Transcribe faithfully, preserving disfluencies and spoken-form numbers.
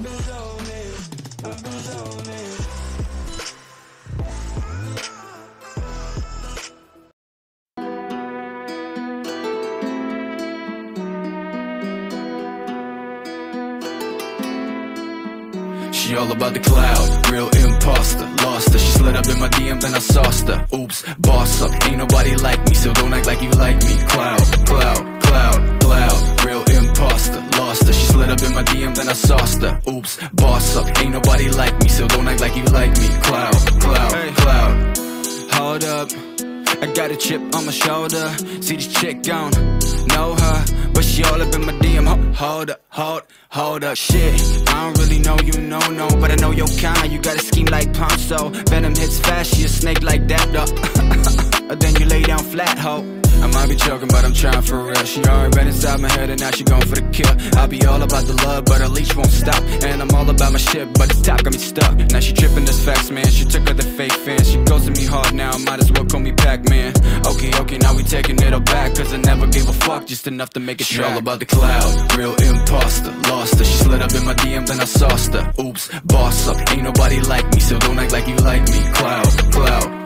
been zoning, I've been zoning. She all about the cloud, real imposter. Lost her, she slid up in my D M, then I sauced her. Oops, boss up, ain't nobody like me, so don't act like you like me. Cloud, cloud, cloud, cloud, real imposter. Lost her, she slid up in my D M, then I sauced her. Oops, boss up, ain't nobody like me, so don't act like you like me. Cloud, cloud, hey, cloud. Hold up, I got a chip on my shoulder. See this chick gone, know her, but she all up in my D M. Hold up, hold, hold up, shit. I don't really know you, no, no, but I know your kind. You got a scheme like Ponzo. Venom hits fast, she a snake like that, though. Then you lay down flat, ho. I might be joking, but I'm trying for real. She already been inside my head and now she going for the kill. I'll be all about the love, but her leash won't stop. And I'm all about my shit, but the top got me stuck. Now she tripping, this facts, man. She took her the fake fans. She goes to me hard now, might as well call me Pac-Man. Okay, okay, now we taking it all back, cause I never gave a fuck, just enough to make it track. She all about the cloud, real imposter. Lost her, she slid up in my D M, then I sauced her. Oops, boss up, ain't nobody like me, so don't act like you like me. Cloud, cloud,